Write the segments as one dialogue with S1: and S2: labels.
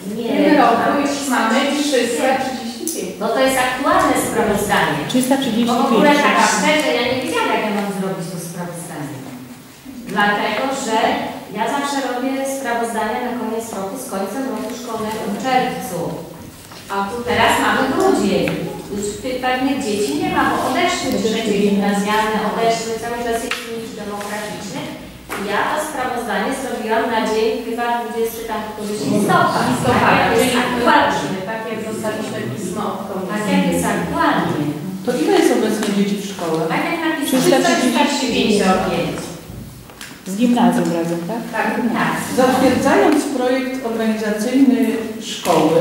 S1: Nie, w tym roku już mamy 335.
S2: No to jest aktualne sprawozdanie.
S3: 335.
S2: Bo w ogóle tak szczerze, ja nie wiedziałam, jak ja mam zrobić to sprawozdanie. Dlatego, że ja zawsze robię sprawozdania na koniec roku z końcem roku szkolnego w czerwcu. A tu teraz mamy grudzień. Już pewnych dzieci nie ma, bo odeszły trzecie gimnazjalne, odeszły, cały czas jest niż demokratyczny. Ja to sprawozdanie zrobiłam na dzień chyba 20 tam któryś listopad.
S1: Tak jak dostaliśmy pismo od komisji.
S2: Tak jak jest aktualnie.
S3: To ile jest obecnie dzieci w szkole?
S2: Tak jak napisane 335.
S3: Z gimnazjum razem, tak?
S1: Tak,
S2: Tak.
S4: Zatwierdzając projekt organizacyjny szkoły,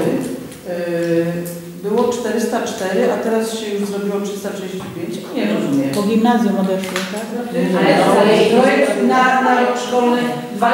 S4: było 404, a teraz się już zrobiło 335. Nie rozumiem.
S3: Po gimnazjum odeszło, tak?
S4: Ale projekt na rok szkolny 2015-16,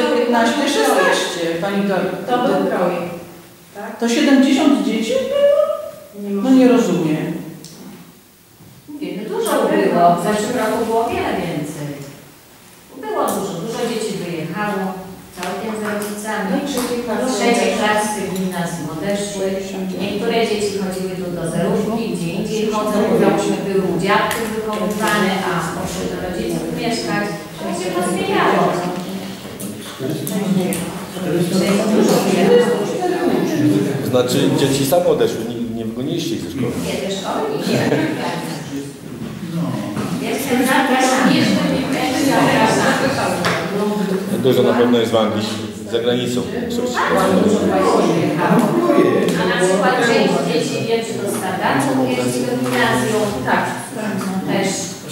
S4: pani
S1: to był projekt. Tak?
S4: To 70 dzieci było? No nie rozumiem.
S2: Nie, dużo było. W zeszłym roku było wiele więcej. Było dużo dzieci wyjechało, całkiem z rodzicami. Trzecie klasy gimnazjum odeszły. Niektóre dzieci chodziły tu do zerówki, gdzie indziej chodzą, mówią, były u dziadków wychowywane, a poszły do rodziców mieszkać. To się rozwijało.
S5: To znaczy dzieci same odeszły, nie wygoniliście ich ze szkoły.
S2: Nie, ze szkoły nie. Jestem zapraszana.
S5: Dużo na pewno jest w Anglii, za granicą.
S2: A na przykład część dzieci wiem, że do standardu jest do gimnazjum. Tak, też.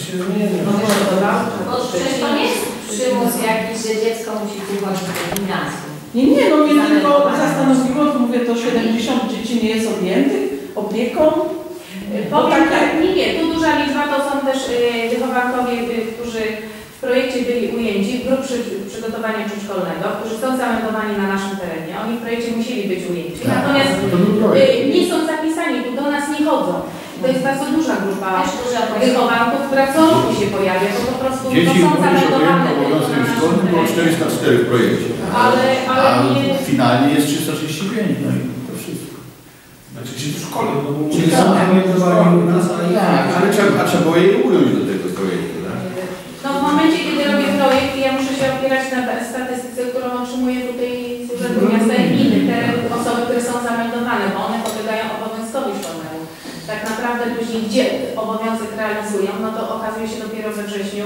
S2: Bo przecież to nie jest przymus jakiś, że dziecko musi pójść do gimnazjum.
S4: Nie, no mnie tylko zastanowiło, to mówię, to 70 dzieci nie jest objętych opieką.
S1: Powiem tak, nie, tu duża liczba to są też wychowankowie, którzy w projekcie byli ujęci w grupie przygotowania przedszkolnego, którzy są zameldowani na naszym terenie. Oni w projekcie musieli być ujęci. Natomiast nie są zapisani, tu do nas nie chodzą. To jest bardzo duża grupa wychowanków, która co roku się pojawia, bo po prostu
S6: dzieci
S1: to są zameldowane.
S6: obowiązkiem szkolnym było 404 w projekcie.
S1: Ale nie...
S6: finalnie jest 335, no i to wszystko.
S7: Znaczy się w szkole, no bo
S6: czyli są zameldowani u nas, ale trzeba było je ująć do tego projektu, tak?
S1: No w momencie, kiedy robię projekt, ja muszę się opierać na statystyce, którą otrzymuję tutaj z Urzędu Miasta i Gminy, te osoby, które są zameldowane, bo one podlegają obowiązkowi szkolnemu. Tak naprawdę później, gdzie obowiązek realizują, no to okazuje się dopiero we wrześniu,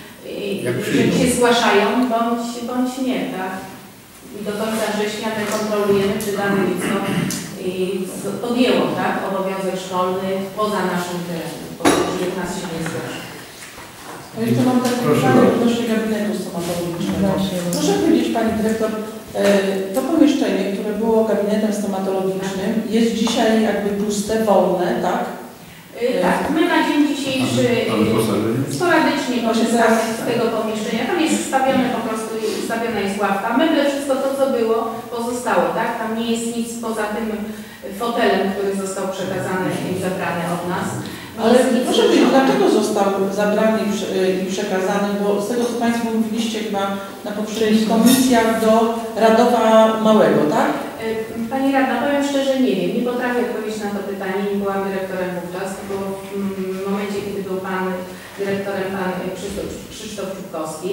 S1: że się zgłaszają, bądź nie, tak? I do końca września my kontrolujemy, czy dane dziecko podjęło, tak, obowiązek szkolny poza naszym terenem, bo nikt nas się nie zgłasza.
S4: Ja jeszcze mam takie pytanie odnośnie gabinetu stomatologicznego. Proszę powiedzieć, pani dyrektor, to pomieszczenie, które było gabinetem stomatologicznym, jest dzisiaj jakby puste, wolne, tak?
S1: Tak, my na dzień dzisiejszy sporadycznie korzystamy z tego pomieszczenia. Tam jest wstawione po prostu, ustawiona jest ławka. Meble, wszystko to, co było, pozostało, tak? Tam nie jest nic poza tym fotelem, który został przekazany i zabrany od nas.
S4: Ale proszę powiedzieć, dlaczego został zabrany i przekazany, bo z tego, co Państwo mówiliście chyba na poprzednich komisjach do Radowa Małego, tak?
S1: Pani Radna, powiem szczerze, nie wiem, nie potrafię odpowiedzieć na to pytanie, nie byłam dyrektorem wówczas, tylko w momencie, kiedy był Pan dyrektorem, Pan Krzysztof Czubkowski.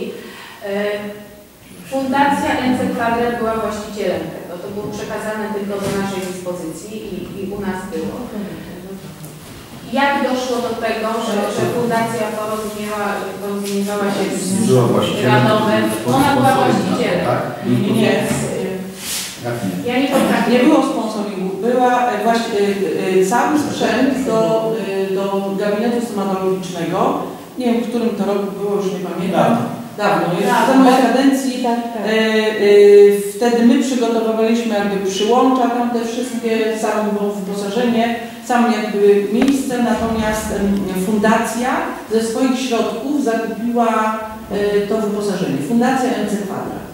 S1: Fundacja NC Kwadrat była właścicielem tego, to było przekazane tylko do naszej dyspozycji i u nas było. Jak doszło do tego, że fundacja porozumiewała się z Radowem? Ona była właścicielem.
S6: Tak?
S4: Nie.
S1: Ja nie potrafię.
S4: Nie było sponsoringu. Była właśnie cały sprzęt do gabinetu stomatologicznego. Nie wiem, w którym to roku było, już nie pamiętam. Dawno, jeszcze za mojej kadencji. Wtedy my przygotowywaliśmy jakby przyłącza tam te wszystkie, samo było wyposażenie, sam jakby miejsce, natomiast fundacja ze swoich środków zakupiła to wyposażenie. Fundacja NC Kwadrat.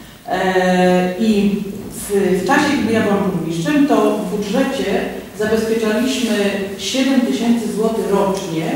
S4: I w czasie, kiedy ja byłam burmistrzem, to w budżecie zabezpieczaliśmy 7 000 złotych rocznie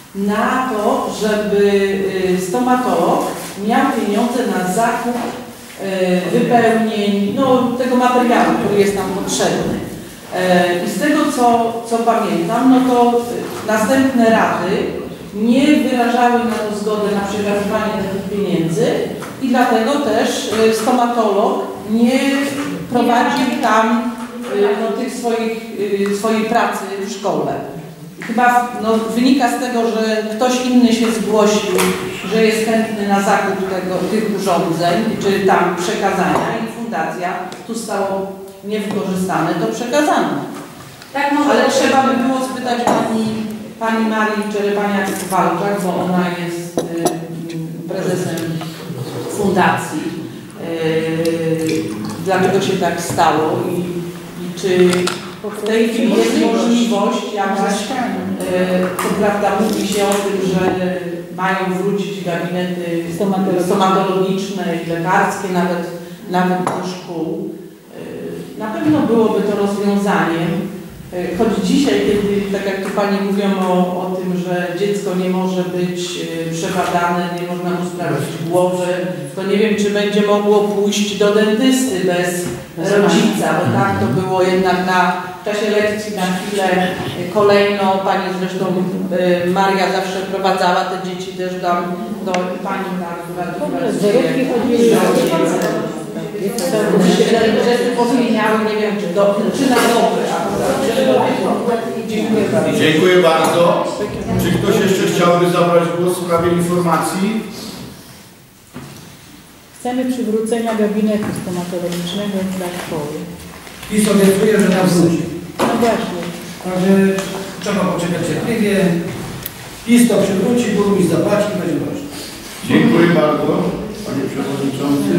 S4: na to, żeby stomatolog miał pieniądze na zakup wypełnień, no, tego materiału, który jest nam potrzebny. I z tego, co pamiętam, no to następne rady nie wyrażały na to zgody na przekazywanie takich pieniędzy i dlatego też stomatolog nie prowadził tam tych swojej pracy w szkole. Chyba wynika z tego, że ktoś inny się zgłosił, że jest chętny na zakup tych urządzeń, czy tam przekazania i fundacja tu stało niewykorzystane, to przekazano.
S1: Tak,
S4: ale trzeba by było spytać pani Marii Czerepaniak-Walczak, bo ona jest prezesem fundacji. Dlaczego się tak stało i czy w tej chwili jest możliwość jakaś, co prawda mówi się o tym, że mają wrócić gabinety stomatologiczne i lekarskie, nawet do szkół. Na pewno byłoby to rozwiązaniem, choć dzisiaj, kiedy, tak jak tu Pani mówią o tym, że dziecko nie może być przebadane, nie można mu sprawdzić głowy, to nie wiem, czy będzie mogło pójść do dentysty bez rodzica, bo tak to było jednak w czasie lekcji na chwilę kolejno. Pani zresztą Maria zawsze prowadzała te dzieci też do pani, która tu pracuje. Że powiedziały, nie wiem, czy na dobre. Dziękuję bardzo.
S6: Dziękuję bardzo. Czy ktoś jeszcze chciałby zabrać głos w sprawie informacji?
S3: Chcemy przywrócenia gabinetu stomatologicznego dla szkoły.
S7: PiS obiecuje, że nam wróci.
S3: No właśnie.
S7: Także trzeba poczekać cierpliwie. PiS to przywróci, burmistrz zapłaci i będzie ważne.
S6: Dziękuję bardzo, panie przewodniczący.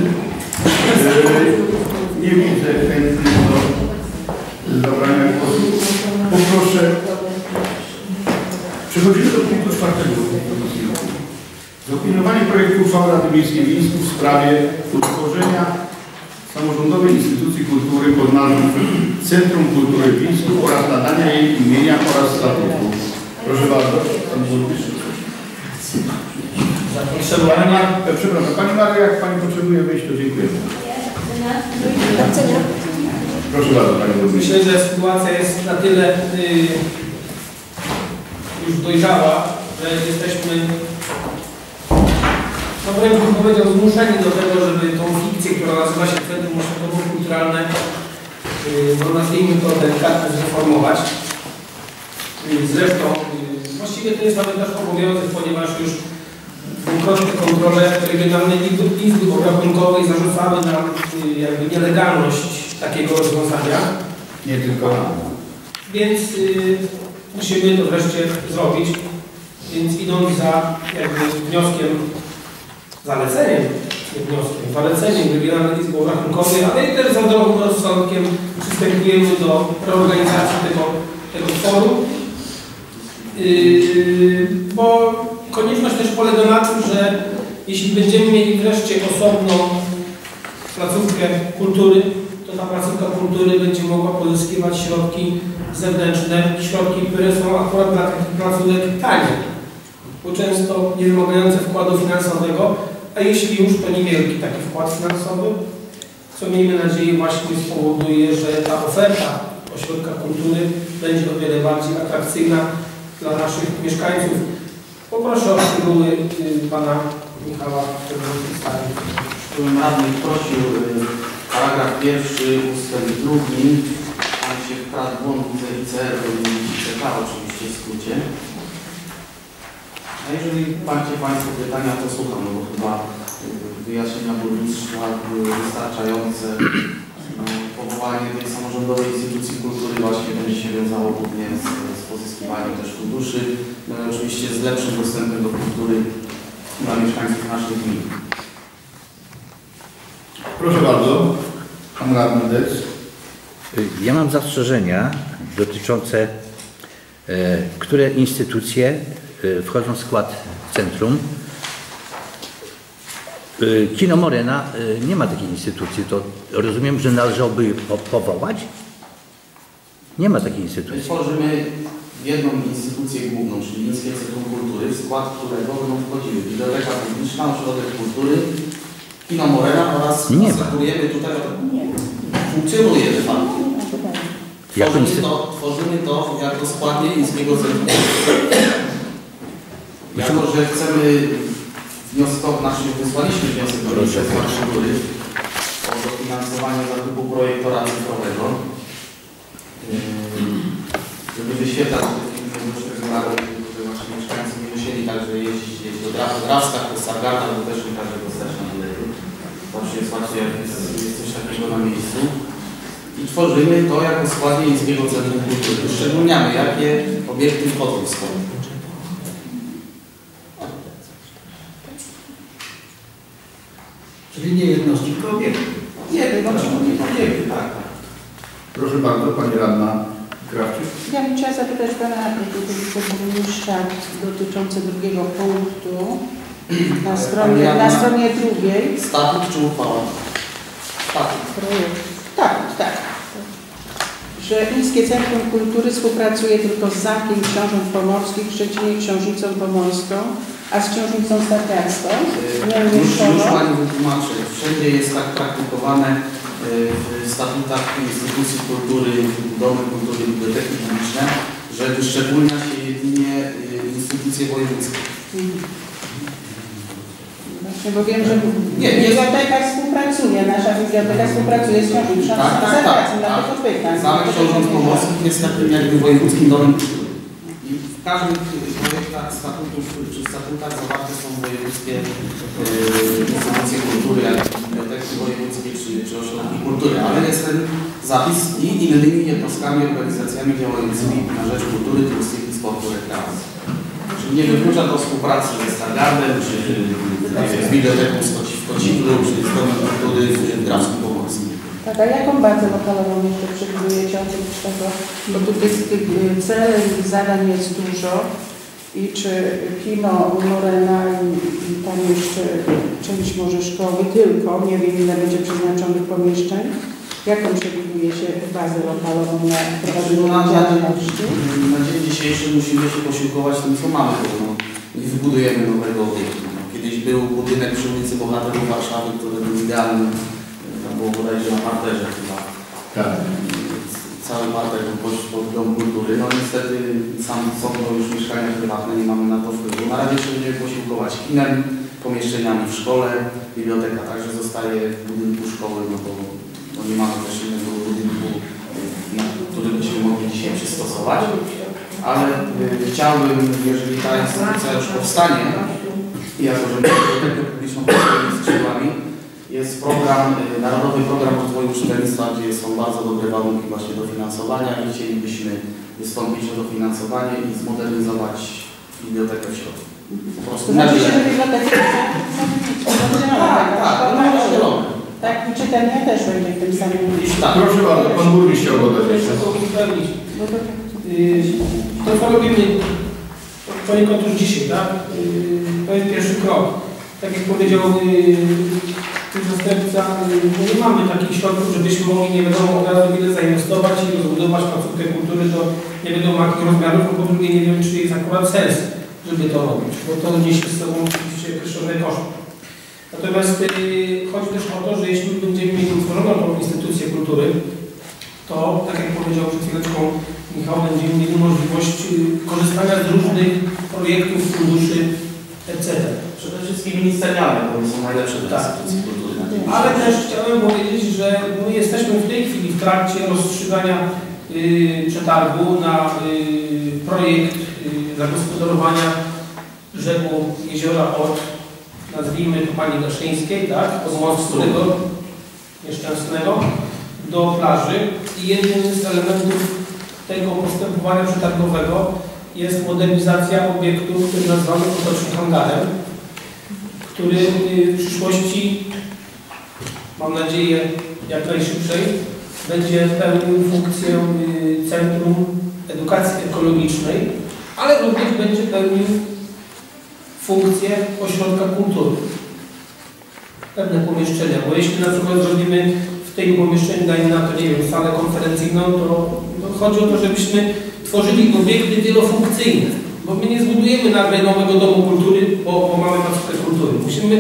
S6: Nie widzę chętnych do zabrania głosu. Poproszę. Przechodzimy do punktu 4. Zaopiniowanie projektu uchwały Rady Miejskiej Wińsku w sprawie utworzenia samorządowej instytucji kultury pod nazwą Centrum Kultury w Wińsku oraz nadania jej imienia oraz statutu. Proszę bardzo, pan burmistrz. Przepraszam, Pani Maria, jak Pani potrzebuje wyjść, to dziękuję. Proszę bardzo, Pani burmistrz.
S7: Myślę, że sytuacja jest na tyle już dojrzała, że jesteśmy, no wręcz bym powiedział, zmuszeni do tego, żeby tą fikcję, która nazywa się Centrum Oświatowo-Kulturalne, no nazwijmy to delikatnie, zreformować. Zresztą właściwie to jest nawet nasz obowiązek, ponieważ już dwukrotne kontrole Regionalnej Izby Obrachunkowej zarzucały nam jakby nielegalność takiego rozwiązania.
S6: Nie tylko.
S7: Więc musimy to wreszcie zrobić. Więc idąc za jakby wnioskiem, zaleceniem Regionalnej Izby Obrachunkowej, ale też za zdrowym rozsądkiem przystępujemy do reorganizacji tego forum. Bo konieczność też polega na tym, że jeśli będziemy mieli wreszcie osobną placówkę kultury, to ta placówka kultury będzie mogła pozyskiwać środki zewnętrzne, środki, które są akurat dla takich placówek tanie, bo często nie wymagające wkładu finansowego, a jeśli już, to niewielki taki wkład finansowy, co miejmy nadzieję właśnie spowoduje, że ta oferta ośrodka kultury będzie o wiele bardziej atrakcyjna dla naszych mieszkańców. Poproszę o szczegóły pana Michała, który przedstawi.
S8: Byłem radny prosił paragraf 1, ustęp 2. Tam się wkradł błąd ICR, to CK oczywiście w skrócie. A jeżeli macie Państwo pytania, to słucham, no bo chyba wyjaśnienia burmistrza były wystarczające. Powołanie tej samorządowej instytucji kultury właśnie będzie się wiązało głównie z pozyskiwaniem też funduszy, no i oczywiście z lepszym dostępem do kultury dla mieszkańców naszych gmin.
S6: Proszę bardzo, pan radny Dec.
S9: Ja mam zastrzeżenia dotyczące, które instytucje wchodzą w skład centrum. Kino Morena nie ma takiej instytucji, to rozumiem, że należałoby je powołać? Nie ma takiej instytucji.
S8: Tworzymy jedną instytucję główną, czyli Wińskie Centrum Kultury, w skład którego będą wchodziły Biblioteka Publiczna, Ośrodek Kultury, Kino Morena oraz
S9: Nie ma.
S8: asekurujemy tutaj, funkcjonuje de facto. Tworzymy to jako składnie Miejskiego Centrum Kultury. Jako, że chcemy wysłaliśmy wniosek do Ministerstwa Kultury o dofinansowanie zakupu projektora cyfrowego, żeby wyświetlać ilość regularów, żeby nasi mieszkańcy nie musieli także jeździć do Drawskach, do Stargarda, bo też nie każdego stać na biletu. Właśnie jest łatwiej, jak jest coś takiego na miejscu. I tworzymy to jako składnie Miejskiego Centrum Kultury. Wyszczególniamy, jakie obiekty wchodzą w skład.
S10: Czyli nie jednostki, tylko obiekty.
S8: Nie, obiekty, tak.
S6: Proszę bardzo, Pani Radna Krawczyk.
S4: Ja bym chciała zapytać Pana Burmistrza dotyczące drugiego punktu na stronie drugiej.
S8: Statut czy uchwała? Statut.
S4: Tak. Że Miejskie Centrum Kultury współpracuje tylko z Zamkiem Książąt Pomorskich, w Szczecinie Książnicą Pomorską, a z Książnicą Stargardzką.
S8: Już Pani wytłumaczę. Wszędzie jest tak praktykowane w statutach instytucji kultury, domy kultury, biblioteki publiczne, że wyszczególnia się jedynie instytucje wojewódzkie.
S4: Właśnie, bo wiem, że biblioteka współpracuje, nasza biblioteka współpracuje z Książnicą Stargardzką, dlatego pytam.
S8: Zamek Książąt Pomorskich jest takim jakby wojewódzkim domem kultury. I w każdym projektach statutów czy statutach zawarte są wojewódzkie instytucje kultury, jak biblioteki wojewódzkie czy ośrodki kultury, ale jest ten zapis i innymi jednostkami, organizacjami działającymi na rzecz kultury, turystyki, sportu, rekreacji. Czyli nie wyklucza to współpracy ze Stargardem, czy z biblioteką w Kocivlu, czy z Domem Kultury w Drawsku Pomorskim.
S4: Tak, a jaką bazę lokalową jeszcze przewidujecie oprócz tego? Bo tu tych celów i zadań jest dużo. I czy Kino Morena i tam jeszcze część może szkoły tylko, nie wiem ile będzie przeznaczonych pomieszczeń. Jaką przewiduje się bazę lokalową na prowadzenie działalności?
S8: Na dzień dzisiejszy musimy się posiłkować tym, co mamy, bo nie wybudujemy nowego obiektu. Kiedyś był budynek przy ulicy Bohaterów Warszawy, który był idealny. Tam było bodajże na parterze chyba.
S6: Tak.
S8: Cały parter był pod Dom Kultury. No niestety są to już mieszkania prywatne, nie mamy na to wpływu. Na razie się będziemy posiłkować kinem, pomieszczeniami w szkole, biblioteka także zostaje w budynku szkoły, no bo nie mamy też innego budynku, na który byśmy mogli dzisiaj przystosować. Ale chciałbym, jeżeli ta instytucja już powstanie, i jako że bibliotekę publiczną postawię skrzydłami, jest program, Narodowy Program Rozwoju Czytelnictwa, gdzie są bardzo dobre warunki właśnie dofinansowania i chcielibyśmy wystąpić o dofinansowanie i zmodernizować bibliotekę w środku. Po prostu
S4: znaczy się, że biblioteka tak, i czytelnia też będzie w tym samym.
S6: Tak. Proszę bardzo, Pan Burmistrz chciał dodać jeszcze.
S7: To co robimy poniekąd już dzisiaj, tak? To jest pierwszy krok. Tak jak powiedział zastępca, nie mamy takich środków, żebyśmy mogli nie wiadomo od razu ile zainwestować i rozbudować placówkę kultury do nie wiadomo jakich rozmiarów, bo po drugie nie wiem, czy jest akurat sens, żeby to robić, bo to niesie z sobą oczywiście określone koszty. Natomiast chodzi też o to, że jeśli będziemy mieli utworzoną tą instytucję kultury, to tak jak powiedział przed chwileczką Michał, będziemy mieli możliwość korzystania z różnych projektów, funduszy, etc.
S8: Przede wszystkim ministerialne, bo są najlepsze do instytucji kultury.
S7: Ale też chciałem powiedzieć, że my jesteśmy w tej chwili w trakcie rozstrzygania przetargu na projekt zagospodarowania brzegu jeziora od, nazwijmy to Pani Gaszyńskiej, tak, od mostu tego nieszczęsnego do plaży. I jednym z elementów tego postępowania przetargowego jest modernizacja obiektu, który nazywamy potocznie hangarem, który w przyszłości, mam nadzieję, jak najszybciej będzie pełnił funkcję Centrum Edukacji Ekologicznej, ale również będzie pełnił funkcję ośrodka kultury. Pewne pomieszczenia, bo jeśli na przykład zrobimy w tym pomieszczeniu, dajmy na to, nie wiem, salę konferencyjną, to chodzi o to, żebyśmy tworzyli obiekty wielofunkcyjne, bo my nie zbudujemy nagle nowego domu kultury, bo mamy placówkę kultury. Musimy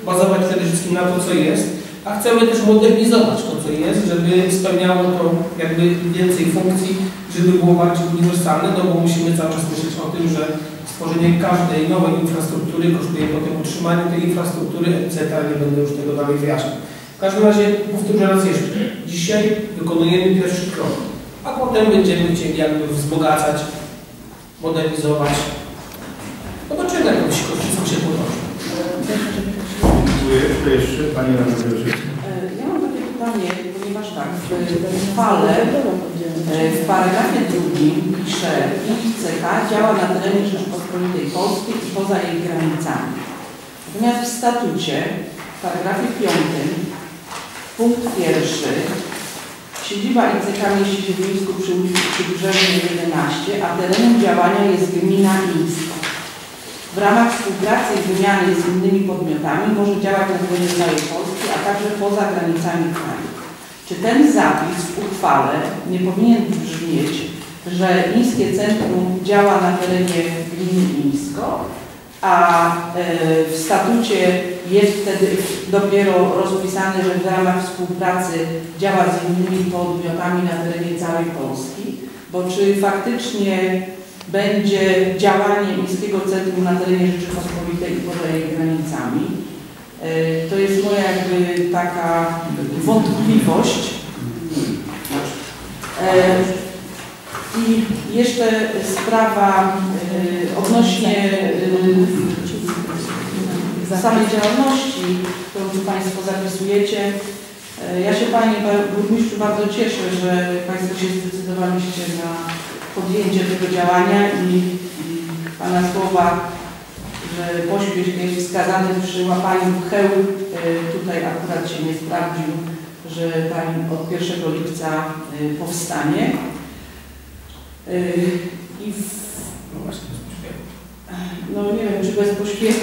S7: bazować przede wszystkim na to, co jest, a chcemy też modernizować to, co jest, żeby spełniało to jakby więcej funkcji, żeby było bardziej uniwersalne, no bo musimy cały czas myśleć o tym, że stworzenie każdej nowej infrastruktury kosztuje potem utrzymanie tej infrastruktury, etc. Nie będę już tego dalej wyjaśniał. W każdym razie powtórzę raz jeszcze. Dzisiaj wykonujemy pierwszy krok, a potem będziemy chcieli jakby wzbogacać, modernizować. Zobaczymy, jak to wszystko się potoczy.
S6: Dziękuję. Kto jeszcze? Pani Radna Wierzchowska.
S4: Ja mam takie pytanie, ponieważ tak, w uchwale w paragrafie 2 pisze, ICK działa na terenie Rzeczypospolitej Polskiej i poza jej granicami. Natomiast w statucie, w paragrafie 5, punkt 1, siedziba ICK mieści się w Mińsku przy ulicy Przybrzeżnej 11, a terenem działania jest gmina Mińska. W ramach współpracy i wymiany z innymi podmiotami może działać na terenie całej Polski, a także poza granicami kraju. Czy ten zapis w uchwale nie powinien brzmieć, że Mińskie Centrum działa na terenie gminy Mińsko, a w statucie jest wtedy dopiero rozpisane, że w ramach współpracy działa z innymi podmiotami na terenie całej Polski? Bo czy faktycznie będzie działanie Miejskiego Centrum na terenie Rzeczypospolitej i poza jej granicami? To jest moja jakby taka wątpliwość. I jeszcze sprawa odnośnie samej działalności, którą tu Państwo zapisujecie. Ja się Panie Burmistrzu bardzo cieszę, że Państwo się zdecydowaliście na podjęcie tego działania i Pana słowa, że pośpiech jest wskazany przy łapaniu pcheł, tutaj akurat się nie sprawdził, że Pani od 1 lipca powstanie. No nie wiem, czy bez pośpiechu,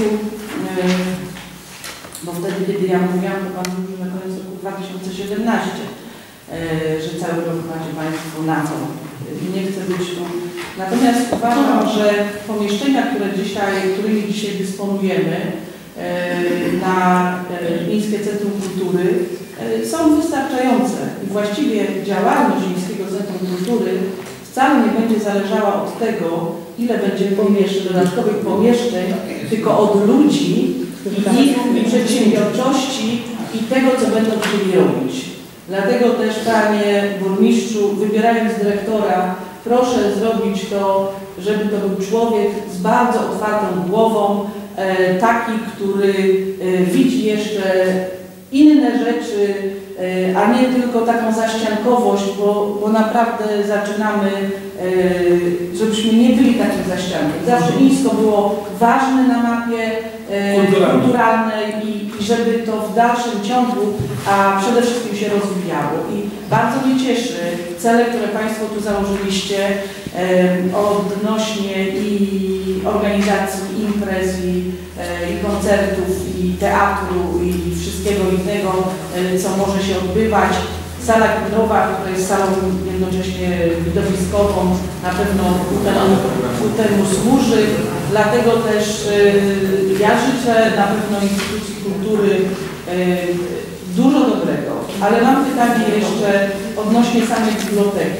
S4: bo wtedy, kiedy ja mówiłam, to Pan mówił na koniec roku 2017, że cały rok macie Państwo na to. Nie chcę być tu. Natomiast uważam, że pomieszczenia, którymi dzisiaj dysponujemy na Miejskie Centrum Kultury są wystarczające. I właściwie działalność Miejskiego Centrum Kultury wcale nie będzie zależała od tego, ile będzie dodatkowych pomieszczeń, tylko od ludzi, ich przedsiębiorczości i tego, co będą chcieli robić. Dlatego też, Panie Burmistrzu, wybierając dyrektora, proszę zrobić to, żeby to był człowiek z bardzo otwartą głową, taki, który widzi jeszcze inne rzeczy, a nie tylko taką zaściankowość, bo naprawdę zaczynamy, żebyśmy nie byli takim zaściankiem. Zawsze Mińsko było ważne na mapie kulturalnej i żeby to w dalszym ciągu, a przede wszystkim się rozwijało. I bardzo mnie cieszy cele, które Państwo tu założyliście odnośnie i organizacji imprez, i koncertów, i teatru, i wszystkiego innego, co może się odbywać. Sala kulturowa, która jest salą jednocześnie widowiskową, na pewno ku temu służy. Dlatego też ja życzę na pewno instytucji kultury dużo dobrego. Ale mam pytanie jeszcze odnośnie samej biblioteki.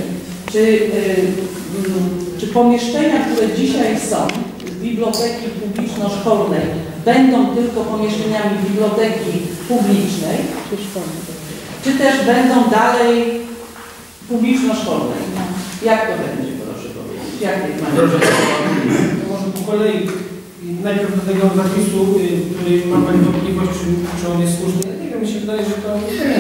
S4: Czy pomieszczenia, które dzisiaj są z biblioteki publiczno-szkolnej, będą tylko pomieszczeniami biblioteki publicznej, czy też będą dalej publiczno-szkolnej? Jak to będzie, proszę powiedzieć? Jak
S7: Może po kolei. Najpierw do tego zapisu, który ma Pani wątpliwość, czy on jest słuszny. Nie wiem, mi się wydaje, że to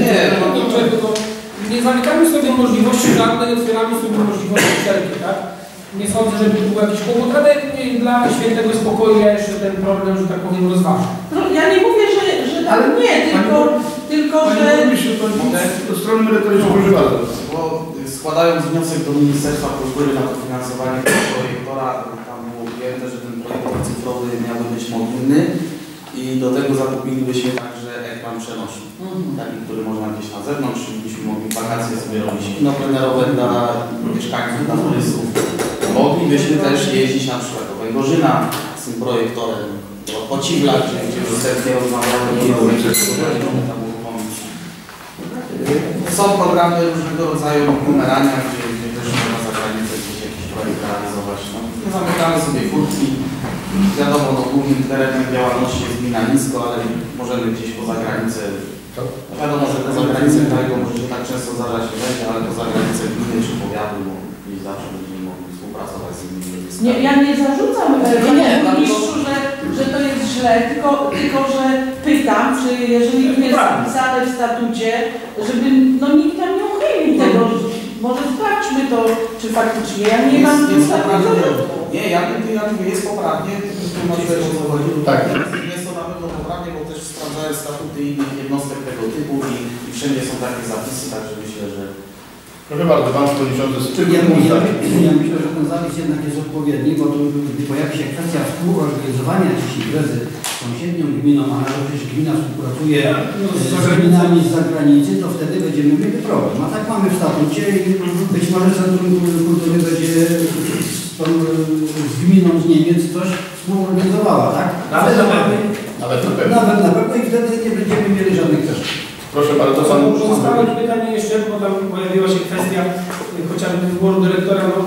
S7: nie zamykamy sobie możliwości żadnej, otwieramy sobie możliwości wszelkie, tak? Nie sądzę, żeby tu był jakiś kłopot, ale dla świętego spokoju ja jeszcze ten problem, że tak powiem, rozważam.
S4: No, ja nie mówię, że ale nie, tylko że...
S6: To strony merytoryczne używa.
S8: Bo składając wniosek do Ministerstwa Kultury na dofinansowanie projektora, tam było ujęte, że ten projektor cyfrowy miałby być mobilny i do tego zakupilibyśmy także ekran przenośny, taki, który można gdzieś na zewnątrz, byśmy mogli wakacje sobie robić kino plenerowe dla mieszkańców, dla turystów. Moglibyśmy też jeździć na przykład do Węgorzyna z tym projektorem, do Kocibla, gdzie już wstępnie rozmawiamy i tam uruchomić. Są programy różnego rodzaju numerania, gdzie też można za granicę gdzieś jakiś projekt realizować. No, zamykamy sobie furtki. Wiadomo, no, głównym terenem działalności jest gmina Nisko, ale możemy gdzieś poza granicę. No, wiadomo, że poza granicę kraju może się tak często zdarzać nie będzie, ale poza granicę gminy czy powiatu i zawsze będziemy mogli współpracować z innymi miejscami.
S4: Nie, ja nie zarzucam panie burmistrzu, że to jest źle, tylko że pytam, czy jeżeli tu jest napisane w statucie, żeby no nikt tam nie uchylił tego, może sprawdźmy to, czy faktycznie. Ja nie mam
S8: nie, ja mówię, jest poprawnie,
S6: tak.
S8: Jest to na pewno poprawnie, bo też sprawdzałem statuty innych jednostek tego typu i wszędzie są takie zapisy, także myślę, że...
S6: Proszę bardzo, Pan Przewodniczący, z czego
S10: ja myślę, że ten zapis jednak jest odpowiedni, bo tu gdy pojawi się kwestia współorganizowania jakiejś imprezy z sąsiednią gminą, a nawet jeśli gmina współpracuje z gminami z zagranicy, to wtedy będziemy mieli problem. A tak mamy w statucie i być może Centrum Kultury będzie z gminą z Niemiec coś współorganizowała, tak? Nawet na pewno i wtedy nie będziemy mieli żadnych kwestii.
S6: Proszę bardzo, Pan...
S7: Pozostałe pytanie jeszcze, bo tam pojawiła się kwestia chociażby wyboru dyrektora. No,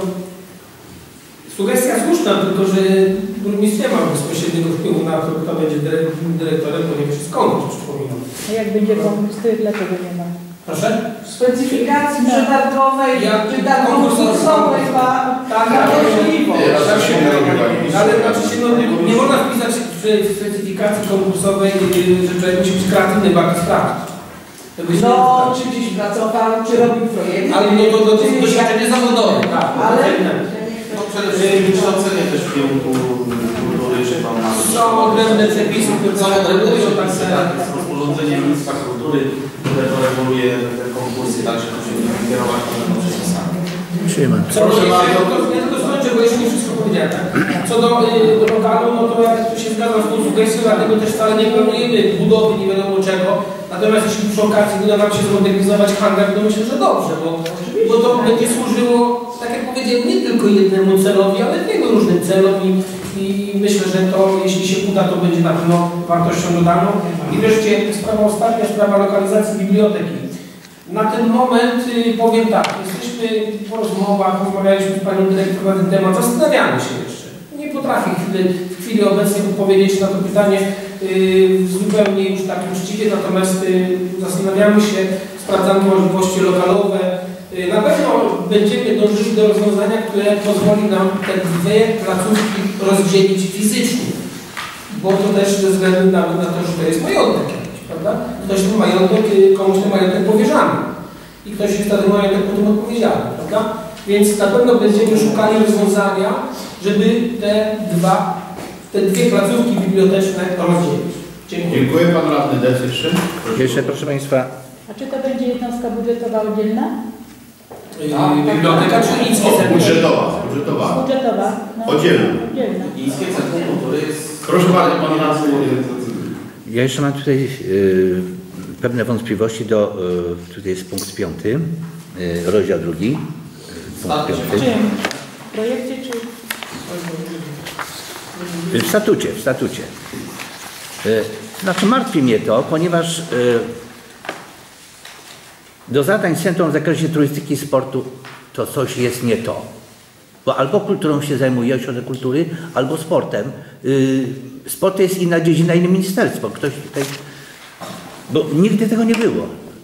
S7: sugestia słuszna, tylko że burmistrz nie ma bezpośredniego wpływu na to, kto będzie dyrektorem, ponieważ jest konkurs, przypominam.
S3: A jak będzie konkurs, to dlaczego nie ma?
S7: Proszę?
S4: Specyfikacji przetargowej, czy tam konkursowej ma możliwość.
S7: Ale znaczy się, no, nie można wpisać w specyfikacji konkursowej, że człowiek musi być kreatywny, bo jakiś sprawdzić.
S4: No, czy gdzieś pracował, czy robił projekt.
S7: Ale no to doświadczenie zawodowe, tak.
S4: Ale
S8: no przede wszystkim wykształcenie też w kierunku kultury, czy Pan ma...
S7: Są odrębne przepisy, które regulują
S8: tak rozporządzenie Ministra Kultury, które to reguluje te konkursy, także musimy kierować pewną przepisami.
S7: Ja tylko skończę, bo jeszcze nie wszystko powiedziałem. Tak? Co do lokalu, no to ja tu się zgadzam z tą sugestią, dlatego też wcale nie planujemy budowy nie wiadomo czego. Natomiast jeśli przy okazji uda nam się zmodernizować hangar, to myślę, że dobrze, bo to będzie służyło, tak jak powiedziałem, nie tylko jednemu celowi, ale wielu różnym celom i myślę, że to, jeśli się uda, to będzie na pewno wartością dodaną. I wreszcie sprawa ostatnia, sprawa lokalizacji biblioteki. Na ten moment powiem tak, jesteśmy po rozmowach, rozmawialiśmy z Panią Dyrektor na ten temat, zastanawiamy się jeszcze. Nie potrafię w chwili obecnej odpowiedzieć na to pytanie zupełnie już tak uczciwie, natomiast zastanawiamy się, sprawdzamy możliwości lokalowe. Na pewno będziemy dążyli do rozwiązania, które pozwoli nam te dwie placówki rozdzielić fizycznie, bo to też ze względu na to, że to jest majątek jakiś, prawda? Ktoś ten majątek, komuś ten majątek powierzamy i ktoś jest za ten majątek potem odpowiedzialny, prawda? Więc na pewno będziemy szukali rozwiązania, żeby te dwie placówki biblioteczne rozdzielić. Dziękuję.
S6: Dziękuję. Pan Radny Decyszyn.
S9: Jeszcze, proszę Państwa.
S3: A czy to będzie jednostka budżetowa oddzielna?
S7: Biblioteka czy Nickie Centrum?
S6: Budżetowa.
S3: Budżetowa. No,
S6: Oddzielna.
S8: Nickie Centrum Kultury jest...
S6: Proszę bardzo, Pan Radny.
S9: Ja jeszcze mam tutaj pewne wątpliwości tutaj jest punkt 5, rozdział 2, punkt 5.
S3: W projekcie czy...
S9: W statucie. Znaczy martwi mnie to, ponieważ do zadań centrum w zakresie turystyki i sportu to coś jest nie to. Bo albo kulturą się zajmuje ośrodek kultury, albo sportem. Sport to jest inna dziedzina, inne ministerstwo. Ktoś tutaj... Bo nigdy tego nie było.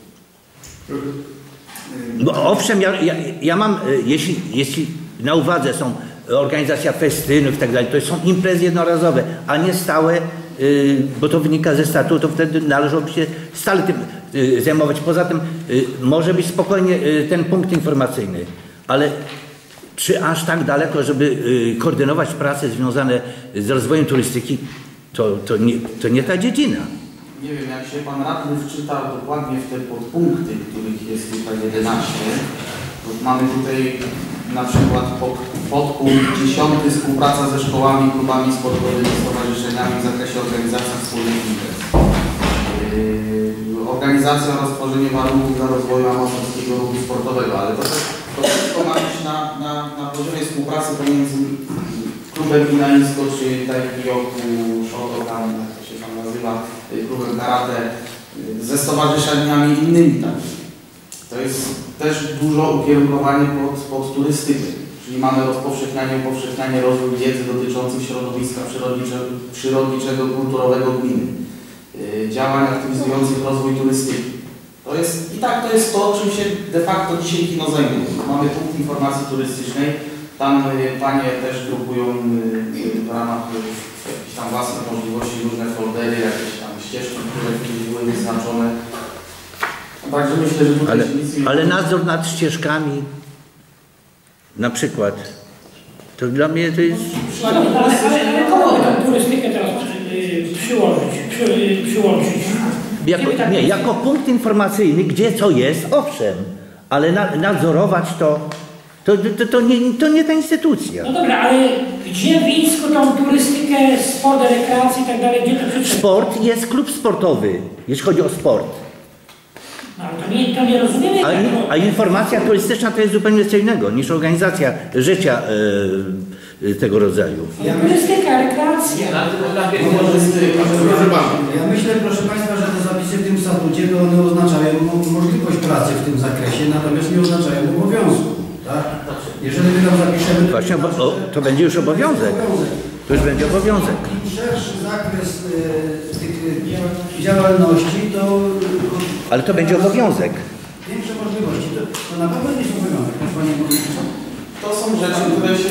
S9: Bo owszem, ja mam, jeśli na uwadze są organizacja festynów i tak dalej, to są imprezy jednorazowe, a nie stałe, bo to wynika ze statutu, to wtedy należałoby się stale tym zajmować. Poza tym może być spokojnie ten punkt informacyjny, ale czy aż tak daleko, żeby koordynować prace związane z rozwojem turystyki, to nie ta dziedzina.
S8: Nie wiem, jak się Pan Radny wczyta dokładnie w te podpunkty, których jest tutaj 11, to mamy tutaj na przykład podpunkt 10 współpraca ze szkołami, klubami sportowymi, stowarzyszeniami w zakresie organizacji wspólnych imprez. Organizacja oraz tworzenie warunków dla rozwoju amatorskiego ruchu sportowego, ale to wszystko ma być na poziomie współpracy pomiędzy klubem Minańsko czy Tajkioku, Shotokan, jak to się tam nazywa, chodziła klubem karate, ze stowarzyszeniami innymi. Tak. To jest też dużo ukierunkowanie pod turystykę. Czyli mamy upowszechnianie rozwój wiedzy dotyczących środowiska przyrodniczego, kulturowego gminy. Działań aktywizujących rozwój turystyki. To jest to, czym się de facto dzisiaj kino zajmuje. Mamy punkt informacji turystycznej, tam panie też grupują w ramach jakichś tam własnych możliwości różne foldery, jakieś tam ścieżki, które były wyznaczone. Także myślę, że tutaj
S9: ale nadzór nad ścieżkami, na przykład, to dla mnie to jest...
S7: Ale kogo tę turystykę teraz przyłączyć?
S9: Jako punkt informacyjny, gdzie co jest, owszem, ale nadzorować to nie ta instytucja.
S7: No dobra, ale gdzie w Wińsku tą turystykę, sport, rekreację i tak dalej, gdzie to przyczyna?
S9: Sport jest klub sportowy, jeśli chodzi o sport.
S7: No, to nie rozumiemy.
S9: A informacja turystyczna to jest zupełnie co innego niż organizacja życia tego rodzaju.
S7: Turystyka, rekreacja.
S10: Ja myślę, proszę Państwa, że te zapisy w tym statucie to one oznaczają możliwość pracy w tym zakresie, natomiast nie oznaczają obowiązku. Tak? Jeżeli my tam zapiszemy...
S9: Właśnie, to będzie już obowiązek. To już będzie obowiązek.
S10: Im szerszy zakres tych działalności, to...
S9: Ale to będzie obowiązek.
S10: Większe możliwości. To na pewno nie jest obowiązek, Panie Burmistrzu.
S8: To są rzeczy, które się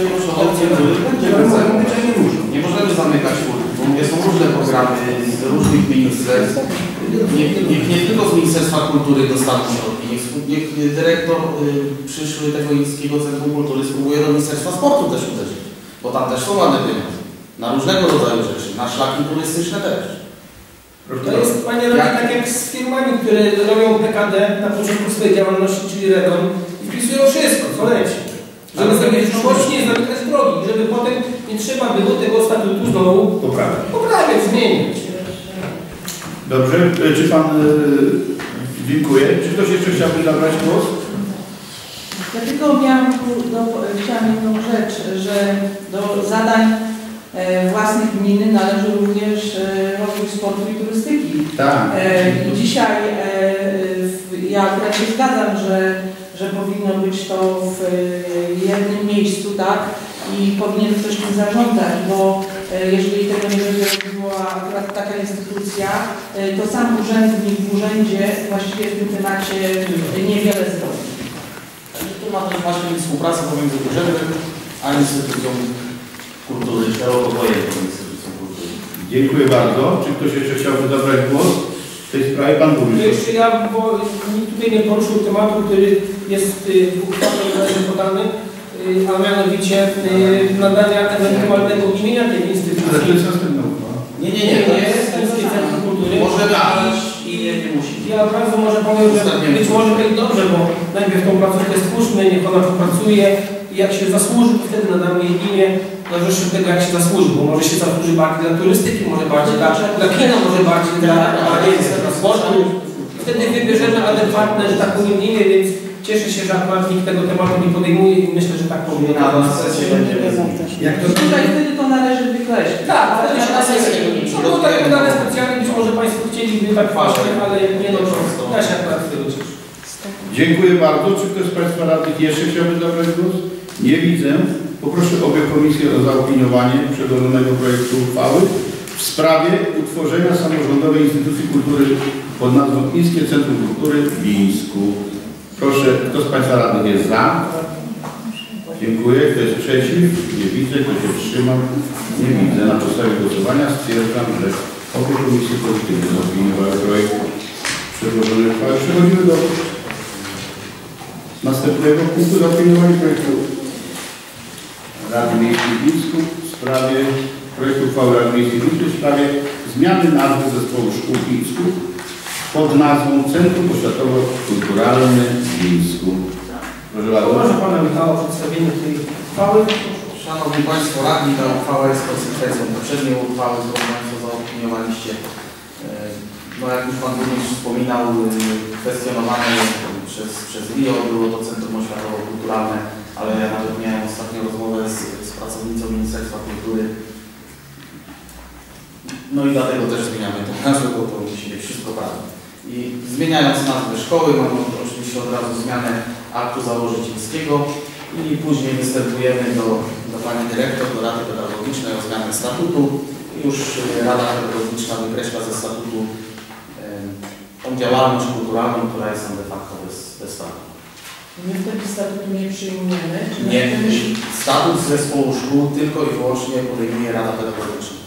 S8: nie możemy zamykać furt, bo są różne programy z różnych ministerstw. Nie tylko z Ministerstwa Kultury dostaną środki. Niech dyrektor przyszły tego Miejskiego Centrum Kultury spróbuje do Ministerstwa Sportu też uderzyć, bo tam też są ładne pieniądze. Na różnego rodzaju rzeczy, na szlaki turystyczne też.
S7: To jest, panie radny, tak jak z firmami, które robią PKD na początku swojej działalności, czyli REGON, i wpisują wszystko, co leci. Żeby sobie w przyszłości nie zamykać drogi, żeby potem nie trzeba było tego statutu znowu poprawiać, zmieniać.
S6: Dobrze, czy Pan... dziękuję. Czy ktoś jeszcze chciałby zabrać głos?
S4: Ja tylko chciałam jedną rzecz, że do zadań własnych gminy należy również rozwój sportu i turystyki.
S6: Tak.
S4: I dzisiaj ja akurat się zgadzam, że powinno być to w jednym miejscu, tak? I powinien ktoś tym zarządzać, bo jeżeli tego nie będzie robiła akurat taka instytucja, to sam urzędnik w urzędzie właściwie w tym temacie niewiele zrobi.
S8: Także tu ma też właśnie być współpraca pomiędzy urzędem a instytucją kultury, szeroko pojętą instytucją kultury.
S6: Dziękuję bardzo. Czy ktoś jeszcze chciałby zabrać głos w tej sprawie? Pan Burmistrz.
S7: Jeszcze ja, bo nikt tutaj nie poruszył tematu, który jest w uchwale podany, a mianowicie nadania ewentualnego imienia tej instytucji.
S6: Ale to jest następna uchwała.
S8: Nie.
S7: Miejskie Centrum Kultury.
S8: Może dać i nie musi.
S7: Ja od razu może powiem, że być może to jest dobrze, bo najpierw tą placówkę stwórzmy, niech ona popracuje i jak się zasłuży, to wtedy nadamy jej imię na rzeczy tego, jak się zasłuży, bo może się zasłuży bardziej dla turystyki, może bardziej dla kina, może bardziej dla sportu. Wtedy wybierzemy adekwatne, że tak powiem, imię, więc cieszę się, że akurat nikt tego tematu nie podejmuje i myślę, że tak powinno
S8: Na sesję będziemy
S4: Jak to tutaj wtedy to należy wykreślić.
S7: Tak, wtedy się na sesję. To było tak podane specjalnie, być może Państwo chcieliby tak właśnie, ale nie no, ja się akurat z tego cieszę.
S6: Dziękuję bardzo. Czy ktoś z Państwa radnych jeszcze chciałby zabrać głos? Nie widzę. Poproszę obie komisje o zaopiniowanie przedłożonego projektu uchwały w sprawie utworzenia samorządowej instytucji kultury pod nazwą Miejskie Centrum Kultury w Wińsku. Proszę, kto z Państwa radnych jest za? Dziękuję. Kto jest przeciw? Nie widzę. Kto się wstrzymał? Nie widzę. Na podstawie głosowania stwierdzam, że obie komisje pozytywnie zaopiniowały projekt przedłożony uchwały. Przechodzimy do następnego punktu zaopiniowania projektu Rady Miejskiej w Wińsku w sprawie projektu uchwały Rady Miejskiej w Wińsku w sprawie zmiany nazwy zespołu szkół w Wińsku pod nazwą Centrum Oświatowo-Kulturalne w Wińsku. Proszę bardzo.
S7: Proszę Pana Michała o przedstawienie tej uchwały.
S8: Szanowni Państwo radni, ta uchwała jest konsekwencją poprzedniej uchwały, którą Państwo zaopiniowaliście. No jak już Pan Burmistrz wspominał, kwestionowane przez RIO było to Centrum Oświatowo-Kulturalne, ale ja nawet miałem ostatnio rozmowę z pracownicą Ministerstwa Kultury. No i dlatego też zmieniamy tę nazwę, bo to musi być wszystko prawda. I zmieniając nazwę szkoły, mamy oczywiście od razu zmianę aktu założycielskiego i później występujemy do Pani Dyrektor, do Rady Pedagogicznej o zmianę statutu. Już Rada Pedagogiczna wykreśla ze statutu tą działalność kulturalną, która jest de facto bez statutu.
S4: My wtedy statutu nie przyjmujemy?
S8: Nie, statut zespołu szkół tylko i wyłącznie podejmuje Rada Pedagogiczna.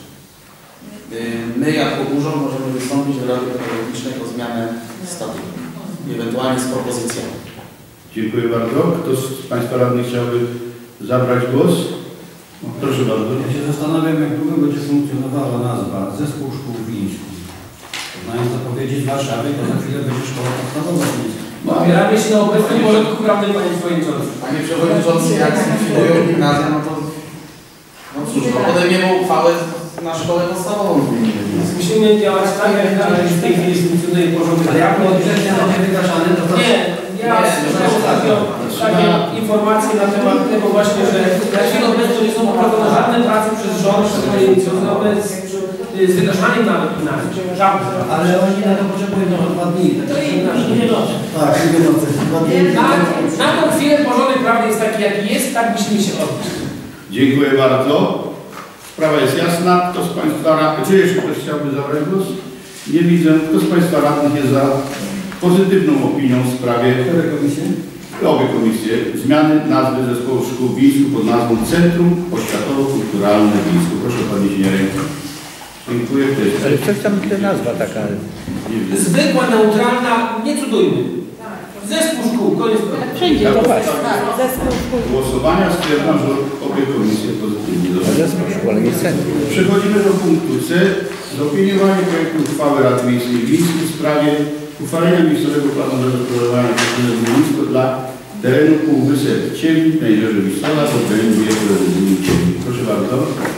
S8: My jako urząd możemy wystąpić do Rady Pedagogicznej o zmianę statutu, ewentualnie z propozycją.
S6: Dziękuję bardzo. Kto z Państwa radnych chciałby zabrać głos? Proszę bardzo.
S10: Ja się zastanawiam, jak długo będzie funkcjonowała nazwa Zespół Szkół Wiejskich. Znając zapowiedzi z Warszawy, to za chwilę będzie szkoła podstawowa wiejska.
S7: Opieramy się na obecnym porządku prawnym, Panie Przewodniczący.
S8: Panie Przewodniczący, jak zlikwidują gimnazja, no to cóż, podejmiemy uchwałę na szkołę podstawową.
S7: Musimy działać tak, jak w tej chwili funkcjonuje porządek prawny.
S10: będzie wygaszane, to
S7: Nie, ja takie informacje na temat tego właśnie, że na chwilę obecną nie są prowadzone żadne prace przez rząd, związane z wygaszaniem nawet gimnazjum. Żadne.
S10: Ale oni na to potrzebują 2 dni. Tak, 2 nocy.
S7: Na tą chwilę porządek prawny jest taki, jaki jest, tak musimy się odbyć.
S6: Dziękuję bardzo. Sprawa jest jasna. Kto z Państwa radnych, czy jeszcze ktoś chciałby zabrać głos? Nie widzę. Kto z Państwa radnych jest za pozytywną opinią w sprawie obie komisje zmiany nazwy Zespołu Szkół Wiejskich pod nazwą Centrum Oświatowo-Kulturalne Wiejskie. Proszę o podniesienie ręki. Dziękuję.
S9: Ale coś tam ta nazwa taka.
S7: Zwykła, neutralna, nie cudujmy. Zespół szkół, koniec problemu.
S3: Wszędzie to właśnie. Zespół szkół.
S6: Głosowania stwierdzam, że obie komisje pozytywnie
S9: Zespół szkół, ale nie centrum.
S6: Przechodzimy do punktu C. Zaopiniowanie projektu uchwały Rady Miejskiej Wiejskiej w sprawie uchwalenia miejscowego planu zagospodarowania przestrzennego miejskiego dla terenu półwysep Cieli na jeziorze Wistola w obrębie prezydium Cieli. Proszę bardzo.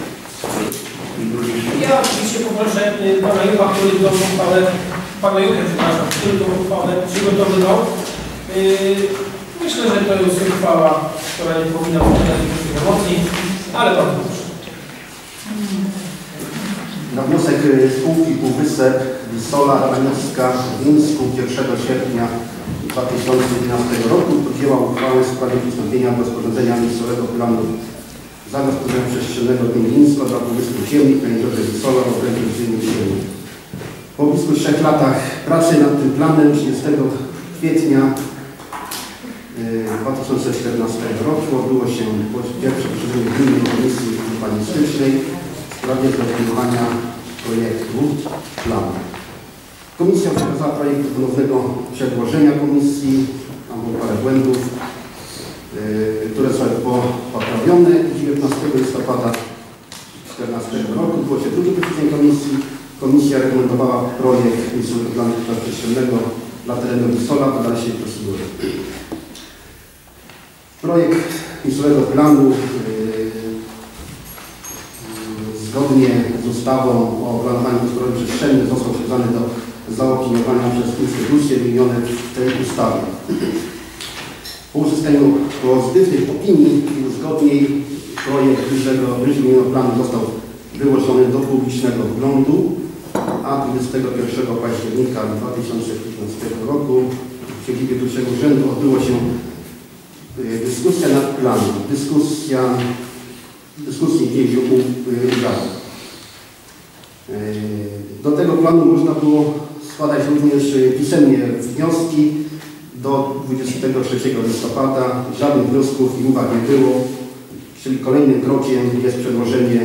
S7: Ja oczywiście poproszę Pana Jucha, który tą uchwałę, który tą uchwałę przygotowywał. Myślę, że to jest uchwała, która nie powinna wzbudzać emocji, ale bardzo proszę.
S11: Na wniosek spółki Półwysep Wistola Raniowska w Mińsku 1 sierpnia 2011 roku podjęła uchwałę w sprawie przystąpienia do sporządzenia miejscowego planu zagospodarowania przestrzennego gminy Mińsko dla Półwyspu Ziemi na jeziorze Wistola w obrębie prezydium Ziemi. Po blisko 3 latach pracy nad tym planem 30 kwietnia 2014 roku odbyło się pierwsze posiedzenie Gminnej Komisji Urbanistycznej w sprawie zaopiniowania projektu planu. Komisja przekazała projekt do ponownego przedłożenia komisji, tam było parę błędów, które zostały poprawione. 19 listopada 2014 roku było się drugie posiedzenie komisji. Komisja rekomendowała projekt miejscowego planu przestrzennego dla terenu Wistola do dalszej procedury. Projekt miejscowego planu zgodnie z ustawą o planowaniu gospodarczym przestrzennym został przekazany do zaopiniowania przez instytucje wymienione w tej ustawie. Po uzyskaniu pozytywnych opinii i uzgodnień projekt wyższego planu został wyłożony do publicznego wglądu, a 21 października 2015 roku w siedzibie pierwszego urzędu odbyło się dyskusja nad planem. Dyskusji w 9 uwagach. Do tego planu można było składać również pisemnie wnioski do 23 listopada. Żadnych wniosków i uwag nie było, czyli kolejnym krokiem jest przedłożenie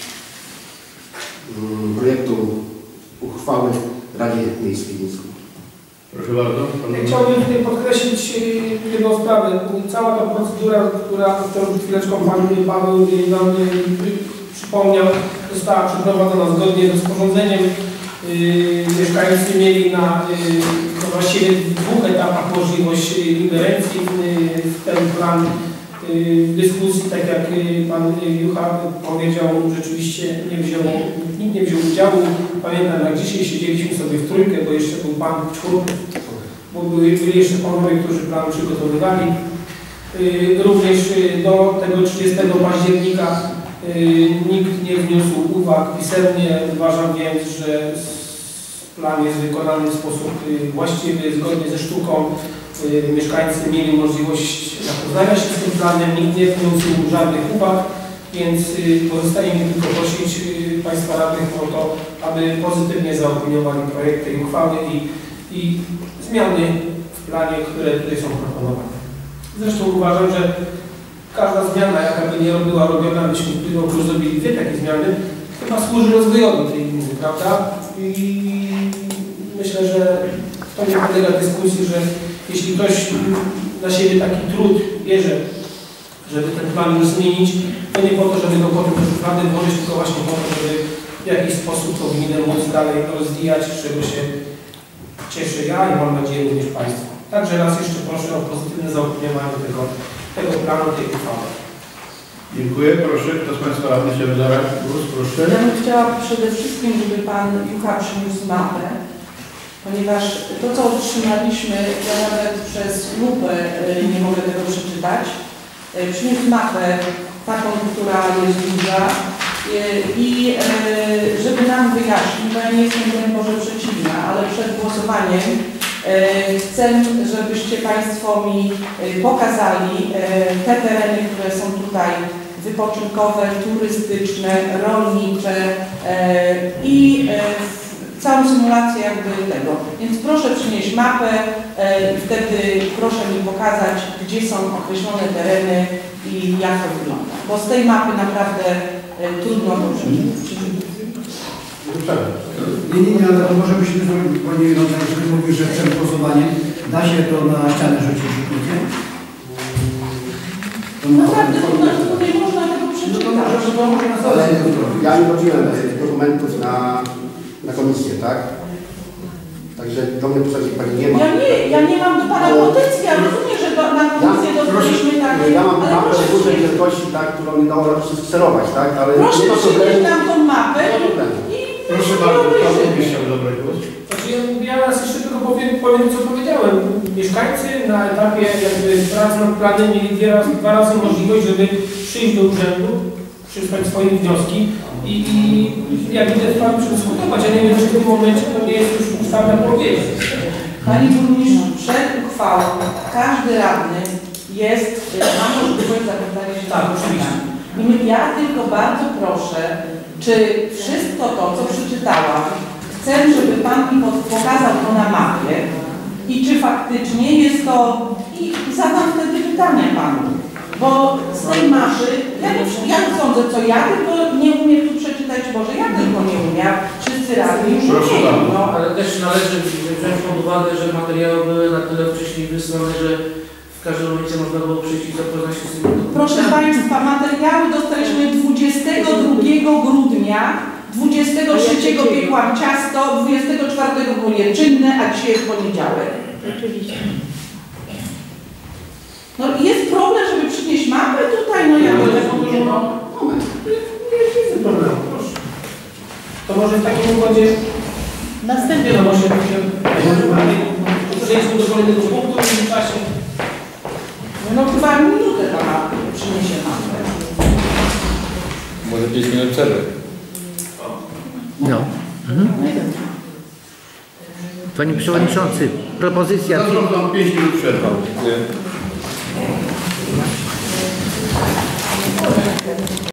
S11: projektu uchwały Radzie Miejskiej w Mińsku.
S6: Proszę bardzo.
S7: Chciałbym tutaj podkreślić jedną sprawę. Cała ta procedura, którą przed chwileczką Pan Paweł nam przypomniał, została przeprowadzona zgodnie z rozporządzeniem. Mieszkańcy mieli właściwie w 2 etapach możliwość ingerencji w ten plan dyskusji, tak jak Pan Jucha powiedział, rzeczywiście nikt nie wziął udziału. Pamiętam, jak dzisiaj siedzieliśmy sobie w trójkę, bo jeszcze był Pan w 4, bo byli jeszcze panowie, którzy plan przygotowywali. Również do tego 30 października Nikt nie wniósł uwag pisemnie. Uważam więc, że plan jest wykonany w sposób właściwy, zgodnie ze sztuką. Mieszkańcy mieli możliwość zapoznania się z tym planem, nikt nie wniósł żadnych uwag, więc pozostaje mi tylko prosić Państwa radnych o to, aby pozytywnie zaopiniowali projekt tej uchwały i zmiany w planie, które tutaj są proponowane. Zresztą uważam, że każda zmiana, jaka by nie była robiona, byśmy w tym roku zrobili dwie takie zmiany, chyba służy rozwojowi tej gminy, prawda? I myślę, że to nie podlega dyskusji, że jeśli ktoś na siebie taki trud bierze, żeby ten plan już zmienić, to nie po to, żeby go potem do szuflady włożyć, tylko właśnie po to, żeby w jakiś sposób tą gminę móc dalej rozwijać, z czego się cieszę ja i mam nadzieję również Państwo. Także raz jeszcze proszę o pozytywne zaopiniowanie tego planu, tej uchwały.
S6: Dziękuję. Proszę, kto z Państwa radnych chciałby zabrać głos? Proszę.
S4: Ja bym chciała przede wszystkim, żeby Pan Jucha przyniósł mapę, ponieważ to, co otrzymaliśmy, ja nawet przez lupę nie mogę tego przeczytać. Przyniósł mapę taką, która jest duża i żeby nam wyjaśnić, bo ja nie jestem, broń Boże, przeciwna, ale przed głosowaniem chcę, żebyście Państwo mi pokazali te tereny, które są tutaj wypoczynkowe, turystyczne, rolnicze i całą symulację jakby tego. Więc proszę przynieść mapę i wtedy proszę mi pokazać, gdzie są określone tereny i jak to wygląda. Bo z tej mapy naprawdę trudno to przeczytać.
S10: Nie, ale to może byśmy zrobili, Panie Radny, żeby mówił, że przed głosowaniem da się to na ścianę rzucić, nie?
S4: Naprawdę to nie można tego przeczytać.
S11: Ale ja nie wróciłem dokumentów na komisję, tak? Także do mnie postaci Pani nie ma.
S4: Ja nie mam do Pana pretensji, ja rozumiem, że na komisję dostaliśmy tak.
S11: Ja mam mapę dużej wielkości, tak, którą nie dało raczej skserować, tak? Ale
S4: proszę przynieść nam tą mapę i
S6: proszę bardzo, Pan nie chciał zabrać głos.
S7: Znaczy, ja raz jeszcze tylko powiem, co powiedziałem. Mieszkańcy na etapie jakby prac nad planem mieli dwa razy możliwość, żeby przyjść do urzędu, przysłać swoje wnioski i jak widzę, plan przedyskutować. Ja nie wiem, czy w tym momencie to nie jest już ustawna powiedzieć.
S4: Pani Burmistrz, przed uchwałą każdy radny jest, ma możliwość zapytania się.
S7: Tak, oczywiście.
S4: I ja tylko bardzo proszę, czy wszystko to, co przeczytałam, chcę, żeby Pan mi pokazał to na mapie i czy faktycznie jest to, i zadam wtedy pytania Panu. Bo z tej mapy, ja sądzę, co ja tylko nie umiem tu przeczytać, może ja tylko nie umiem, wszyscy radni już umieją. No.
S8: Ale też należy wziąć pod uwagę, że materiały były na tyle wcześniej wysłane, że w każdym momencie można było przyjść i zapoznać się z tym.
S4: Proszę Państwa, materiały dostaliśmy 22 grudnia, 23 piekłam ciasto, 24 było nieczynne, a dzisiaj jest poniedziałek.
S3: Oczywiście.
S4: No jest problem, żeby przynieść mapę tutaj, no ja
S7: Nie widzę problemu, proszę. To może w takim układzie
S3: Następnie
S7: no może przejdźmy do kolejnego punktu w tym czasie.
S4: no chyba minutę Pana przyniesie mapę.
S5: Może 5 minut przerwy.
S9: No. Panie Przewodniczący, propozycja...
S6: Zarządzam 5 minut przerwy.
S5: Dziękuję.